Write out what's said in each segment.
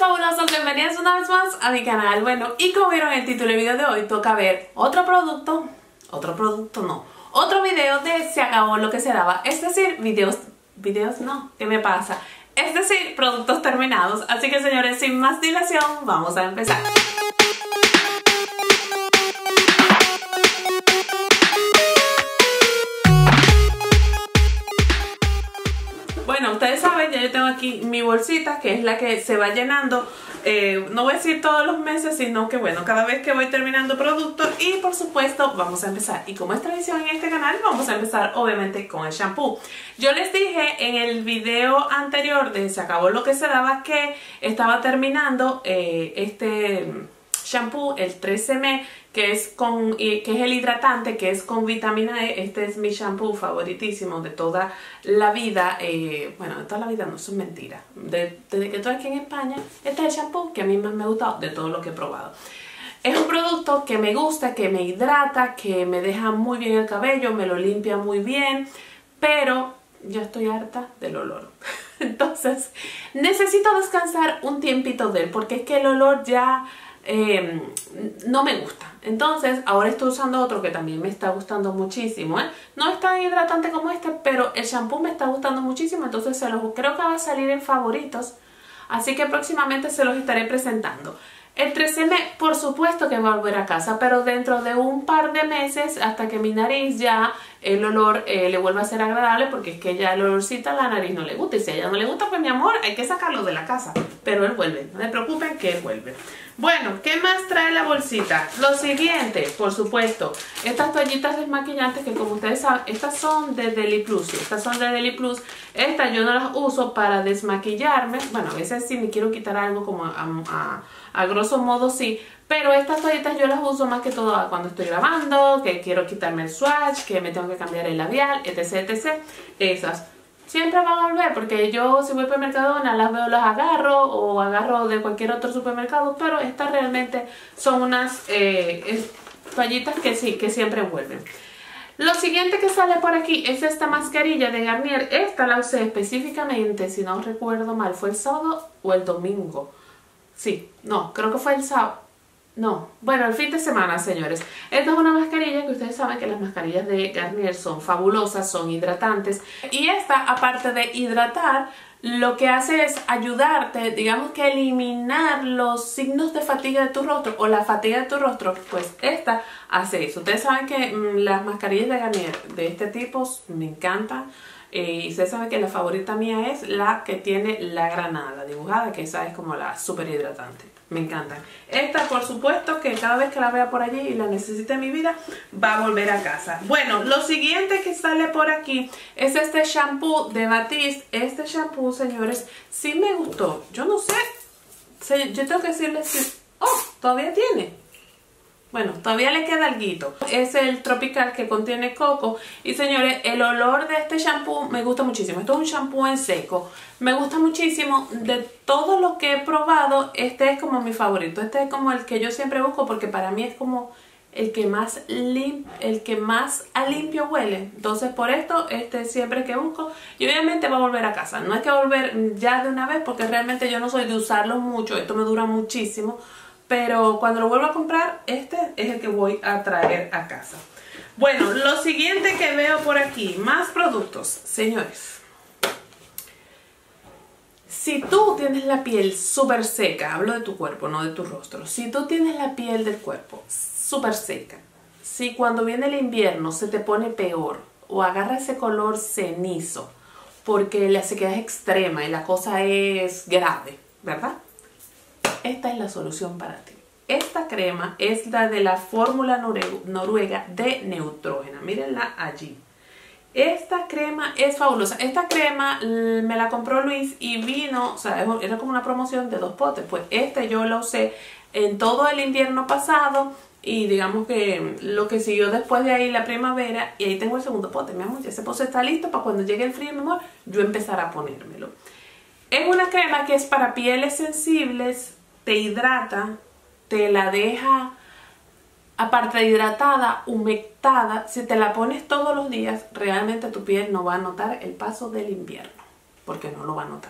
fabulosos, bienvenidos una vez más a mi canal. Bueno, y como vieron en el título del video de hoy, toca ver otro video de Se acabó lo que se daba. Es decir, videos no, ¿qué me pasa? Es decir, productos terminados. Así que señores, sin más dilación, vamos a empezar. Bueno, ustedes saben, ya yo tengo aquí mi bolsita, que es la que se va llenando, no voy a decir todos los meses, sino que bueno, cada vez que voy terminando productos. Y por supuesto, vamos a empezar. Y como es tradición en este canal, vamos a empezar obviamente con el shampoo. Yo les dije en el video anterior de Se acabó lo que se daba que estaba terminando este shampoo, el 13M, que es el hidratante, que es con vitamina E. Este es mi shampoo favoritísimo de toda la vida. Bueno, de toda la vida no, eso es mentira. Desde que estoy aquí en España, este es el shampoo que a mí más me ha gustado de todo lo que he probado. Es un producto que me gusta, que me hidrata, que me deja muy bien el cabello, me lo limpia muy bien, pero yo estoy harta del olor. Entonces, necesito descansar un tiempito de él, porque es que el olor ya no me gusta. Entonces ahora estoy usando otro que también me está gustando muchísimo, no es tan hidratante como este, pero el shampoo me está gustando muchísimo. Entonces creo que va a salir en favoritos, así que próximamente se los estaré presentando. El 13M por supuesto que va a volver a casa, pero dentro de un par de meses, hasta que mi nariz ya el olor le vuelva a ser agradable, porque es que ya el olorcito a la nariz no le gusta, y si a ella no le gusta, pues mi amor, hay que sacarlo de la casa, pero él vuelve, no se preocupen que él vuelve. Bueno, ¿qué más trae la bolsita? Lo siguiente, por supuesto, estas toallitas desmaquillantes que, como ustedes saben, estas son de Deli Plus. Estas son de Deli Plus. Estas yo no las uso para desmaquillarme. Bueno, a veces sí me quiero quitar algo, como a grosso modo sí. Pero estas toallitas yo las uso más que todo cuando estoy grabando, que quiero quitarme el swatch, que me tengo que cambiar el labial, etc, etc. Esas siempre van a volver, porque yo si voy al Mercadona las veo, las agarro, o agarro de cualquier otro supermercado, pero estas realmente son unas toallitas que sí, que siempre vuelven. Lo siguiente que sale por aquí es esta mascarilla de Garnier. Esta la usé específicamente, si no recuerdo mal, ¿fue el sábado o el domingo? Sí, no, creo que fue el sábado. No, bueno, el fin de semana, señores. Esta es una mascarilla que ustedes saben que las mascarillas de Garnier son fabulosas, son hidratantes. Y esta, aparte de hidratar, lo que hace es ayudarte, digamos que eliminar los signos de fatiga de tu rostro o la fatiga de tu rostro. Pues esta hace eso. Ustedes saben que las mascarillas de Garnier de este tipo me encantan. Y ustedes saben que la favorita mía es la que tiene la granada dibujada, que esa es como la súper hidratante. Me encantan. Esta, por supuesto, que cada vez que la vea por allí y la necesite en mi vida, va a volver a casa. Bueno, lo siguiente que sale por aquí es este shampoo de Batiste. Este shampoo, señores, sí me gustó. Yo no sé, yo tengo que decirles que... ¡Oh! Todavía tiene. Bueno, todavía le queda alguito. Es el Tropical, que contiene coco. Y señores, el olor de este shampoo me gusta muchísimo. Esto es un shampoo en seco. Me gusta muchísimo. De todo lo que he probado, este es como mi favorito. Este es como el que yo siempre busco, porque para mí es como el que más a limpio huele. Entonces por esto, este siempre que busco. Y obviamente va a volver a casa. No hay que volver ya de una vez, porque realmente yo no soy de usarlo mucho. Esto me dura muchísimo. Pero cuando lo vuelva a comprar, este es el que voy a traer a casa. Bueno, lo siguiente que veo por aquí, más productos. Señores, si tú tienes la piel súper seca, hablo de tu cuerpo, no de tu rostro. Si tú tienes la piel del cuerpo súper seca, si cuando viene el invierno se te pone peor, o agarra ese color cenizo, porque la sequedad es extrema y la cosa es grave, ¿verdad? Esta es la solución para ti. Esta crema es la de la fórmula noruega de Neutrogena. Mírenla allí. Esta crema es fabulosa. Esta crema me la compró Luis y vino, o sea, era como una promoción de 2 potes. Pues yo la usé en todo el invierno pasado, y digamos que lo que siguió después de ahí, la primavera, y ahí tengo el segundo pote, mi amor. Ya ese pote está listo para cuando llegue el frío, mi amor, yo empezar a ponérmelo. Es una crema que es para pieles sensibles. Te hidrata, te la deja, aparte de hidratada, humectada. Si te la pones todos los días, realmente tu piel no va a notar el paso del invierno, porque no lo va a notar.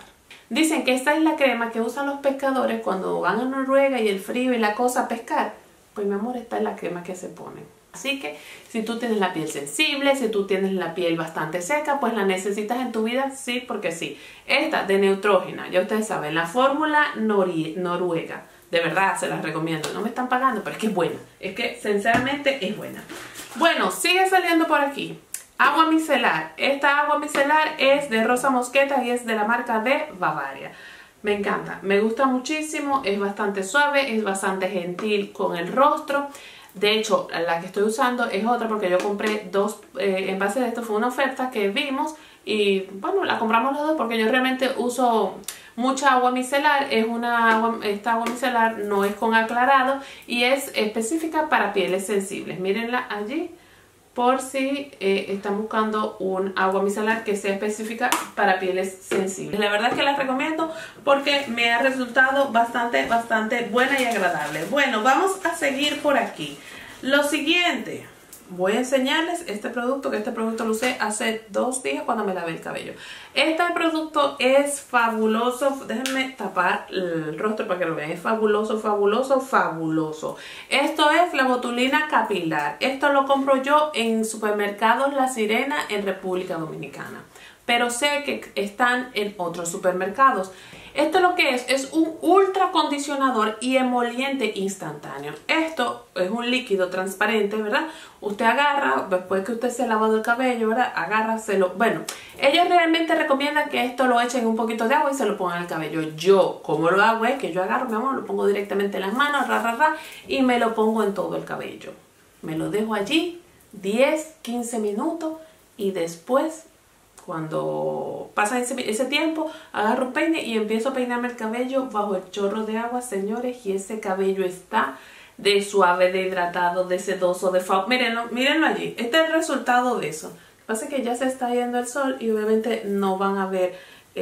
Dicen que esta es la crema que usan los pescadores cuando van a Noruega y el frío y la cosa a pescar. Pues mi amor, esta es la crema que se ponen. Así que si tú tienes la piel sensible, si tú tienes la piel bastante seca, pues la necesitas en tu vida, sí, porque sí. Esta de Neutrogena, ya ustedes saben, la fórmula noruega. De verdad, se las recomiendo. No me están pagando, pero es que es buena. Es que, sinceramente, es buena. Bueno, sigue saliendo por aquí. Agua micelar. Esta agua micelar es de Rosa Mosqueta y es de la marca de Bavaria. Me encanta, me gusta muchísimo, es bastante suave, es bastante gentil con el rostro. De hecho, la que estoy usando es otra porque yo compré dos envases de esto, fue una oferta que vimos y bueno, la compramos los dos porque yo realmente uso mucha agua micelar. Esta agua micelar no es con aclarado y es específica para pieles sensibles. Mírenla allí por si están buscando un agua micelar que sea específica para pieles sensibles. La verdad es que la recomiendo porque me ha resultado bastante buena y agradable. Bueno, vamos a seguir por aquí. Lo siguiente, voy a enseñarles este producto, que este producto lo usé hace 2 días cuando me lavé el cabello. Este producto es fabuloso, déjenme tapar el rostro para que lo vean, es fabuloso, fabuloso, fabuloso. Esto es la botulina capilar, esto lo compro yo en supermercados La Sirena en República Dominicana, pero sé que están en otros supermercados. Esto lo que es un ultra acondicionador y emoliente instantáneo. Esto es un líquido transparente, ¿verdad? Usted agarra, después que usted se ha lavado el cabello, ¿verdad? Agárraselo. Bueno, ellos realmente recomiendan que esto lo echen en un poquito de agua y se lo pongan al cabello. Yo, como lo hago, es que yo agarro, mi amor, lo pongo directamente en las manos, y me lo pongo en todo el cabello. Me lo dejo allí 10, 15 minutos y después, cuando pasa ese tiempo, agarro un peine y empiezo a peinarme el cabello bajo el chorro de agua, señores, y ese cabello está de suave, de hidratado, de sedoso, de mírenlo allí. Este es el resultado de eso. Lo que pasa es que ya se está yendo el sol y obviamente no van a ver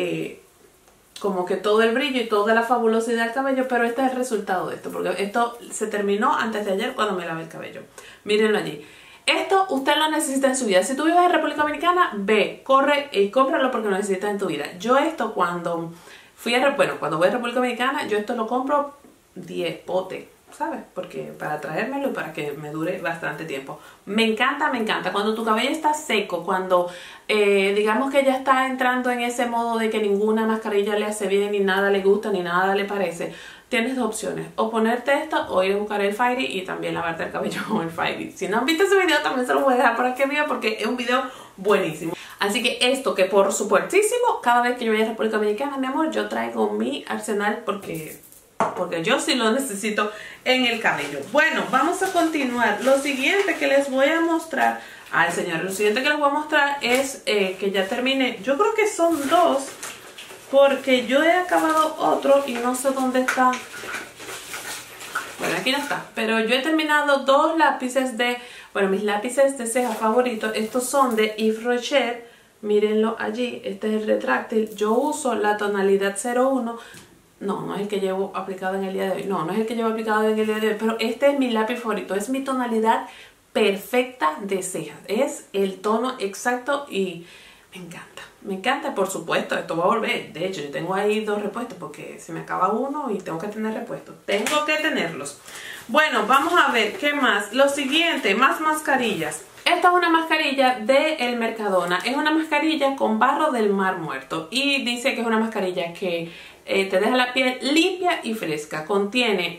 como que todo el brillo y toda la fabulosidad del cabello, pero este es el resultado de esto, porque esto se terminó antes de ayer cuando me lavé el cabello. Mírenlo allí. Esto usted lo necesita en su vida. Si tú vives en República Dominicana, ve, corre y cómpralo porque lo necesitas en tu vida. Yo esto cuando voy a República Dominicana, yo esto lo compro 10 potes, ¿sabes? Porque para traérmelo y para que me dure bastante tiempo. Me encanta, me encanta. Cuando tu cabello está seco, cuando digamos que ya está entrando en ese modo de que ninguna mascarilla le hace bien, ni nada le gusta, ni nada le parece, tienes 2 opciones, o ponerte esto o ir a buscar el Fairy y también lavarte el cabello con el Fairy. Si no han visto ese video, también se los voy a dejar por aquí arriba porque es un video buenísimo. Así que esto, que por supuestísimo, cada vez que yo vaya a República Dominicana, mi amor, yo traigo mi arsenal porque yo sí lo necesito en el cabello. Bueno, vamos a continuar. Lo siguiente que les voy a mostrar, lo siguiente que les voy a mostrar es que ya terminé. Yo creo que son 2. Porque yo he acabado otro y no sé dónde está. Bueno, aquí no está. Pero yo he terminado 2 lápices de... Bueno, mis lápices de ceja favoritos. Estos son de Yves Rocher. Mírenlo allí. Este es el retráctil. Yo uso la tonalidad 01. No es el que llevo aplicado en el día de hoy. No es el que llevo aplicado en el día de hoy. Pero este es mi lápiz favorito. Es mi tonalidad perfecta de cejas. Es el tono exacto y me encanta. Me encanta, por supuesto, esto va a volver. De hecho, yo tengo ahí 2 repuestos porque se me acaba uno y tengo que tener repuestos. Tengo que tenerlos. Bueno, vamos a ver qué más. Lo siguiente, más mascarillas. Esta es una mascarilla de El Mercadona. Es una mascarilla con barro del Mar Muerto. Y dice que es una mascarilla que te deja la piel limpia y fresca. Contiene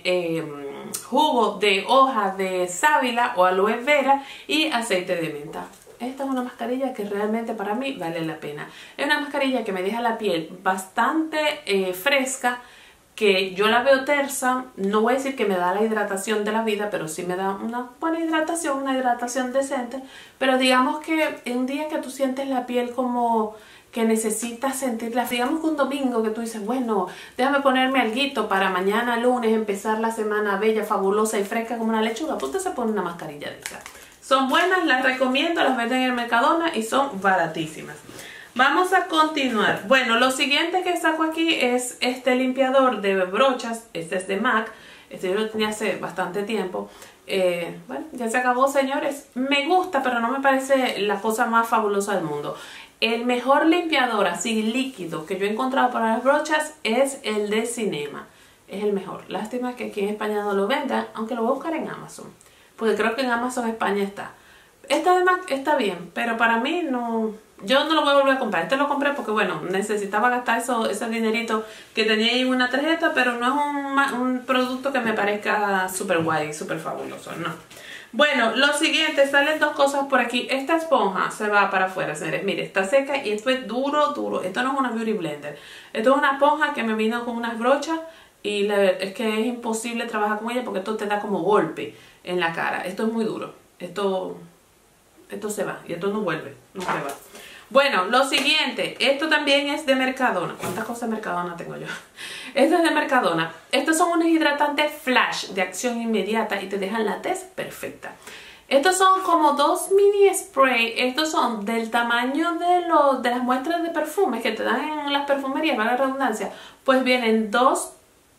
jugo de hoja de sábila o aloe vera y aceite de menta. Esta es una mascarilla que realmente para mí vale la pena. Es una mascarilla que me deja la piel bastante fresca, que yo la veo tersa. No voy a decir que me da la hidratación de la vida, pero sí me da una buena hidratación, una hidratación decente. Pero digamos que un día que tú sientes la piel como que necesitas sentirla, digamos que un domingo que tú dices, bueno, déjame ponerme alguito para mañana lunes empezar la semana bella, fabulosa y fresca como una lechuga, pues usted se pone una mascarilla de esta. Son buenas, las recomiendo, las venden en el Mercadona y son baratísimas. Vamos a continuar. Bueno, lo siguiente que saco aquí es este limpiador de brochas. Este es de MAC. Este yo lo tenía hace bastante tiempo. Bueno, ya se acabó, señores. Me gusta, pero no me parece la cosa más fabulosa del mundo. El mejor limpiador así líquido que yo he encontrado para las brochas es el de Cinema. Es el mejor. Lástima que aquí en España no lo vendan, aunque lo voy a buscar en Amazon. Porque creo que en Amazon España está. Este además está bien, pero para mí no... Yo no lo voy a volver a comprar. Este lo compré porque, bueno, necesitaba gastar ese dinerito que tenía en una tarjeta, pero no es un producto que me parezca súper guay, súper fabuloso, no. Bueno, lo siguiente, salen dos cosas por aquí. Esta esponja se va para afuera, señores. Mire, está seca y esto es duro, duro. Esto no es una Beauty Blender. Esto es una esponja que me vino con unas brochas y la verdad es que es imposible trabajar con ella porque esto te da como golpe en la cara. Esto es muy duro. Esto se va y esto no vuelve, no se va. Bueno, lo siguiente, esto también es de Mercadona. ¿Cuántas cosas de Mercadona tengo yo? Esto es de Mercadona. Estos son unos hidratantes flash de acción inmediata y te dejan la tez perfecta. Estos son como 2 mini spray. Estos son del tamaño de las muestras de perfumes que te dan en las perfumerías, para la redundancia. Pues vienen 2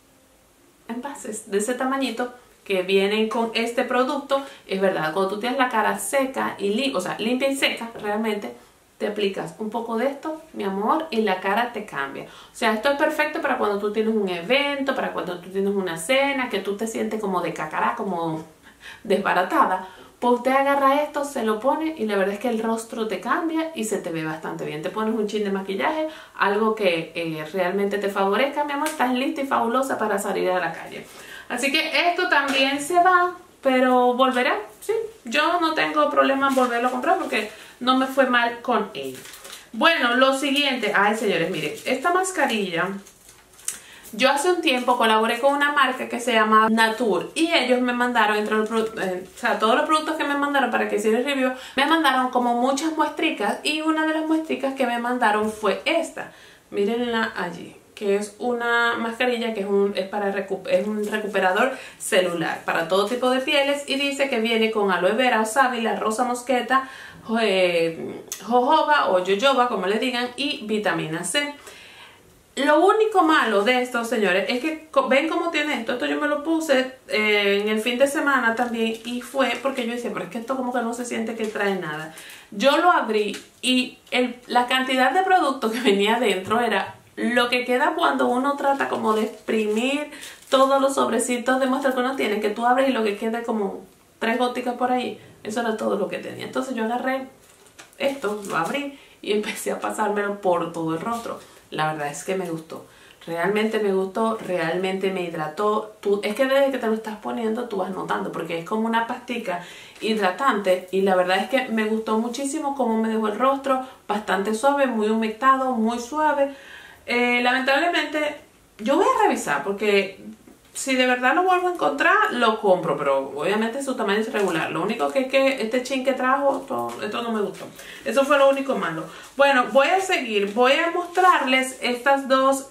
envases de ese tamañito que vienen con este producto. Es verdad, cuando tú tienes la cara seca y limpia y seca realmente, te aplicas un poco de esto, mi amor, y la cara te cambia. O sea, esto es perfecto para cuando tú tienes un evento, para cuando tú tienes una cena, que tú te sientes como de cacará, como desbaratada. Pues usted agarra esto, se lo pone y la verdad es que el rostro te cambia y se te ve bastante bien. Te pones un chin de maquillaje, algo que realmente te favorezca, mi amor, estás lista y fabulosa para salir a la calle. Así que esto también se va, pero volverá, sí. Yo no tengo problema en volverlo a comprar porque no me fue mal con él. Bueno, lo siguiente, ay señores, miren, esta mascarilla, yo hace un tiempo colaboré con una marca que se llama Nature y ellos me mandaron, todos los productos que me mandaron para que hiciera el review, me mandaron como muchas muestricas y una de las muestricas que me mandaron fue esta. Mírenla allí, que es una mascarilla que es un recuperador celular para todo tipo de pieles y dice que viene con aloe vera o sábila, rosa mosqueta, jojoba o yoyoba, como le digan, y vitamina C. Lo único malo de esto, señores, es que ven cómo tiene esto. Esto yo me lo puse en el fin de semana también y fue porque yo decía, pero es que esto como que no se siente que trae nada. Yo lo abrí y la cantidad de producto que venía dentro era lo que queda cuando uno trata como de exprimir todos los sobrecitos de muestra que uno tiene, que tú abres y lo que queda como 3 goticas por ahí. Eso era todo lo que tenía. Entonces yo agarré esto, lo abrí y empecé a pasármelo por todo el rostro. La verdad es que me gustó. Realmente me gustó, realmente me hidrató. Es que desde que te lo estás poniendo tú vas notando, porque es como una pastica hidratante y la verdad es que me gustó muchísimo cómo me dejó el rostro, bastante suave, muy humectado, muy suave. Lamentablemente yo voy a revisar porque si de verdad lo vuelvo a encontrar lo compro, pero obviamente su tamaño es regular. Lo único que es que este chin que trajo, esto no me gustó. Eso fue lo único malo. Bueno, voy a seguir, voy a mostrarles estas dos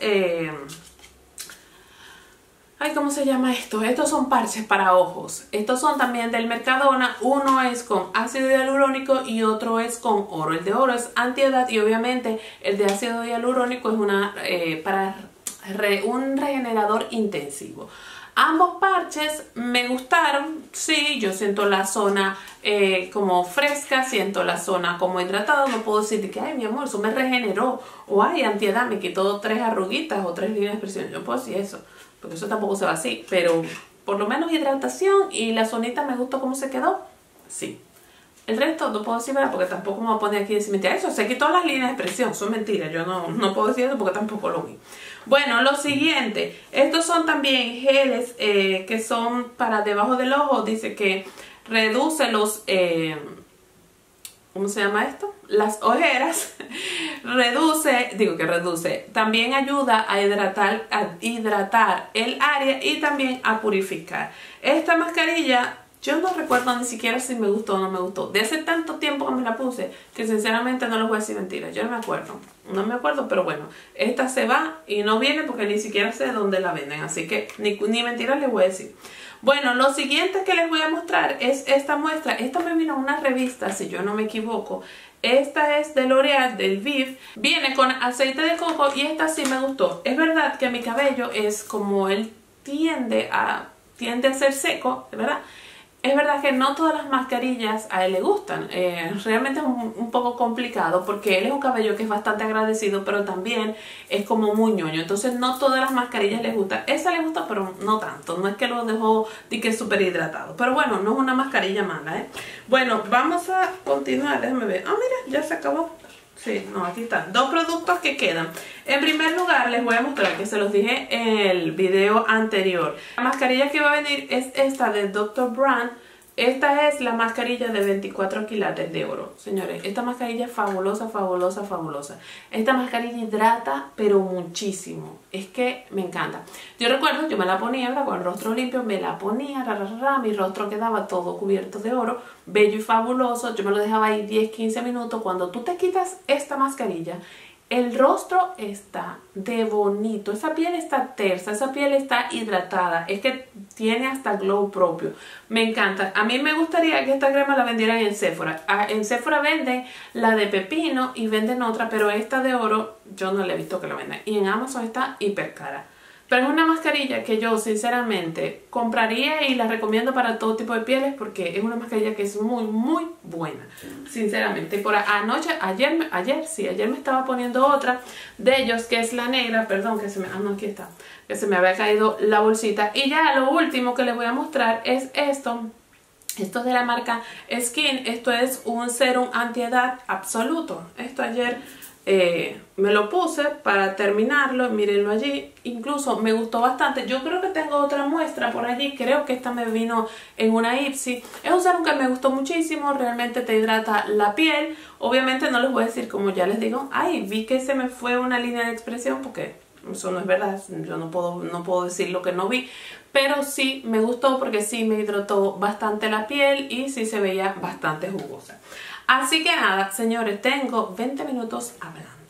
ay, ¿cómo se llama esto? Estos son parches para ojos. Estos son también del Mercadona. Uno es con ácido hialurónico y otro es con oro. El de oro es antiedad y obviamente el de ácido hialurónico es para un regenerador intensivo. Ambos parches me gustaron. Sí, yo siento la zona como fresca, siento la zona como hidratada. No puedo decir que, ay, mi amor, eso me regeneró. O, ay, antiedad, me quitó 3 arruguitas o 3 líneas de expresión. Yo puedo decir eso, porque eso tampoco se va así. Pero por lo menos hidratación y la zonita me gustó cómo se quedó. Sí. El resto no puedo decir, ¿verdad? Porque tampoco me voy a poner aquí y decir, mentira, eso se quitó las líneas de expresión. Son mentiras, yo no puedo decir eso porque tampoco lo vi. Bueno, lo siguiente, estos son también geles que son para debajo del ojo. Dice que reduce los, ¿cómo se llama esto? Las ojeras. reduce. También ayuda a hidratar el área y también a purificar. Esta mascarilla, yo no recuerdo ni siquiera si me gustó o no me gustó. De hace tanto tiempo que me la puse que sinceramente no les voy a decir mentiras. Yo no me acuerdo. No me acuerdo, pero bueno. Esta se va y no viene porque ni siquiera sé dónde la venden. Así que ni mentiras les voy a decir. Bueno, lo siguiente que les voy a mostrar es esta muestra. Esta me vino en una revista, si yo no me equivoco. Esta es de L'Oreal, del Viv. Viene con aceite de coco y esta sí me gustó. Es verdad que mi cabello es como él tiende a ser seco, ¿verdad? Es verdad que no todas las mascarillas a él le gustan, realmente es un poco complicado porque él es un cabello que es bastante agradecido, pero también es como muy ñoño, entonces no todas las mascarillas le gustan. Esa le gusta, pero no tanto, no es que lo dejó de que es súper hidratado, pero bueno, no es una mascarilla mala, Bueno, vamos a continuar, déjame ver. Ah, mira, ya se acabó. Sí, no, aquí están. Dos productos que quedan. En primer lugar, les voy a mostrar, que se los dije en el video anterior. La mascarilla que va a venir es esta de Dr. Brand. Esta es la mascarilla de 24 quilates de oro. Señores, esta mascarilla es fabulosa, fabulosa, fabulosa. Esta mascarilla hidrata, pero muchísimo. Es que me encanta. Yo recuerdo, yo me la ponía, ¿verdad? Con el rostro limpio, me la ponía, mi rostro quedaba todo cubierto de oro, bello y fabuloso. Yo me lo dejaba ahí 10-15 minutos. Cuando tú te quitas esta mascarilla, el rostro está de bonito, esa piel está tersa, esa piel está hidratada, es que tiene hasta glow propio. Me encanta. A mí me gustaría que esta crema la vendieran en Sephora. En Sephora venden la de pepino y venden otra, pero esta de oro yo no la he visto que la vendan. Y en Amazon está hiper cara. Pero es una mascarilla que yo sinceramente compraría y la recomiendo para todo tipo de pieles porque es una mascarilla que es muy muy buena, sinceramente. Por ayer me estaba poniendo otra de ellos, que es la negra, perdón, que se me, no, aquí está, que se me había caído la bolsita. Y ya lo último que les voy a mostrar es esto. Esto es de la marca Skin. Esto es un serum antiedad absoluto. Esto ayer me lo puse para terminarlo, mírenlo allí, incluso me gustó bastante. Yo creo que tengo otra muestra por allí, creo que esta me vino en una Ipsy. Es un serum que me gustó muchísimo, realmente te hidrata la piel. Obviamente no les voy a decir, como ya les digo, ay, vi que se me fue una línea de expresión porque eso no es verdad, yo no puedo decir lo que no vi, pero sí me gustó porque sí me hidrató bastante la piel y sí se veía bastante jugosa. Así que nada, señores, tengo 20 minutos hablando.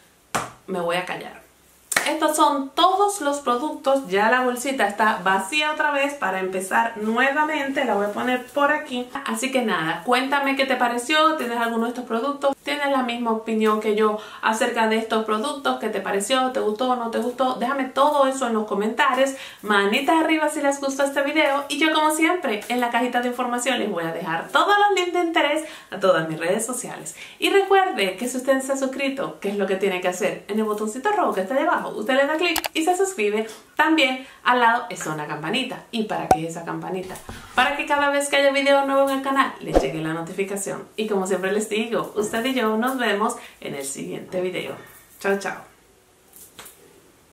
Me voy a callar. Estos son todos los productos. Ya la bolsita está vacía otra vez para empezar nuevamente. La voy a poner por aquí. Así que nada, cuéntame qué te pareció. ¿Tienes alguno de estos productos? ¿Tienes la misma opinión que yo acerca de estos productos? ¿Qué te pareció? ¿Te gustó o no te gustó? Déjame todo eso en los comentarios. Manitas arriba si les gustó este video. Y yo, como siempre, en la cajita de información les voy a dejar todos los links de interés a todas mis redes sociales. Y recuerde que si usted se ha suscrito, ¿qué es lo que tiene que hacer? En el botoncito rojo que está debajo, usted le da clic y se suscribe. También al lado está una campanita. ¿Y para qué es esa campanita? Para que cada vez que haya video nuevo en el canal les llegue la notificación. Y como siempre les digo, usted y yo nos vemos en el siguiente video. Chao, chao.